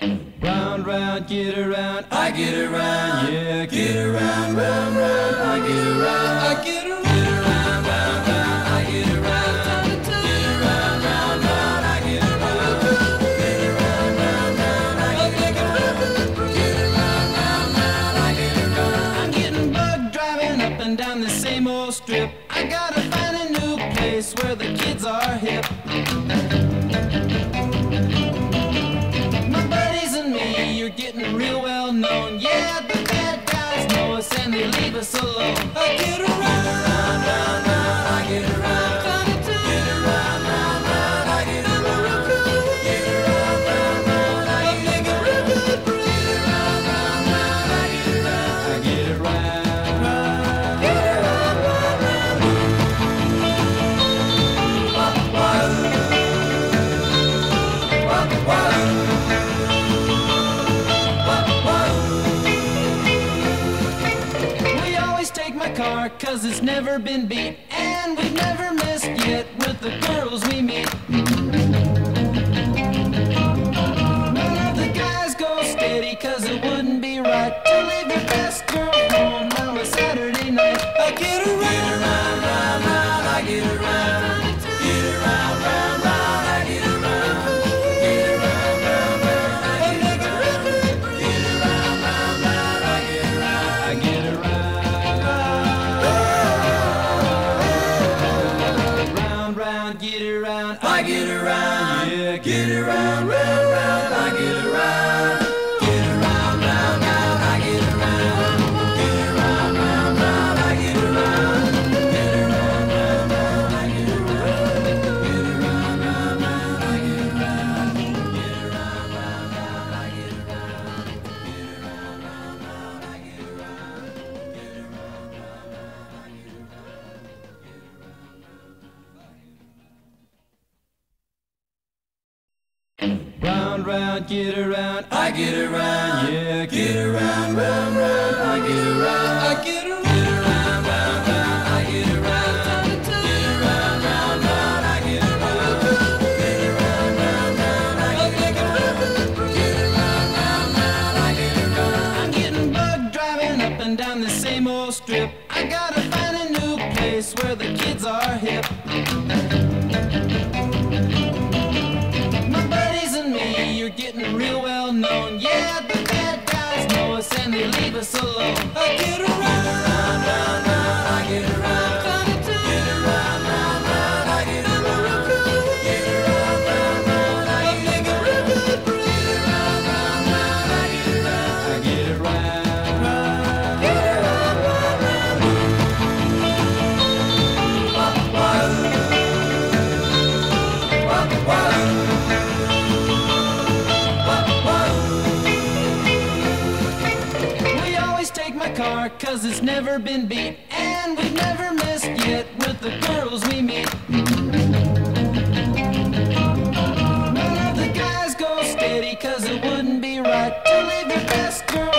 Round, round, get around, I get around, yeah, get around, round, round, I get around, I get around, get around, round, round, I get around, get around, round, round, I get around, get around, round, round, I get around, get around, round, round, I get around. I'm getting bugged driving up and down the same old strip. I gotta find a new place where the kids are hip. You're getting real well known. Yeah, the bad guys know us and they leave us alone. I get around, round, round, round, I get around, get around, round, round, I get around, get around, round, round, I get around, get around, round, round, I get around, I get around, get around, round, round. Car, 'cause it's never been beat, and we've never missed yet with the girls we meet. None of the guys go steady, 'cause it wouldn't be right to leave your best girl home on a Saturday night. I get around, round, round, round, I get around, get around, round, round, I get around, get around, round, round, I get around, get around, round, round, I get around, I get around. Get around, I get around, yeah, get around, round, round, I get around, get around, round, round, I get around, get around, round, round, I get around, get around, round, round, I get around, get around, round, round, I get around, get around, round, round, I get around, get around, round, round, I get around, get around, round, round, I get round, round, get around, I get around, yeah, get around, round, round, I get around, I get around, get around, round, round, I get around, get around, round, round, I get around, get around, round, round, I get around, get around, round, round, I get around. I'm getting bugged driving up and down the same old strip. I gotta find a new place where the kids are hip. You're getting real well known. Yeah, the bad guys know us and they leave us alone. I get around, round, round, round, I get around, get around, round, round, I get around, get around, round, round, I get around, get around, round, round, I get around, I get around, get around, round, round. Car, 'cause it's never been beat, and we've never missed yet with the girls we meet. None of the guys go steady, 'cause it wouldn't be right to leave your best girl